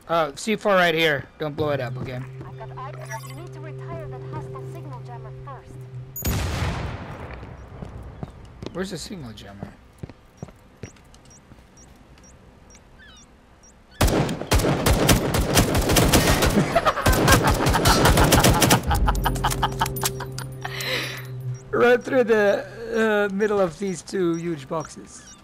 C4 right here. Don't blow it up, okay? I've got items. You need to retire that hostile signal jammer first. Where's the signal jammer? Right through the middle of these two huge boxes.